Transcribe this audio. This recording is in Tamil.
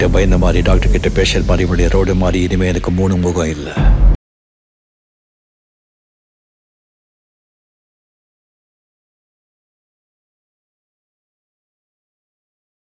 கிட்ட பயந்த மாதிரி, டாக்டர் கிட்ட பேஷண்ட் மாதிரி, இவளுடைய ரோடு மாதிரி இனிமே எனக்கு 3 முகம் இல்லை.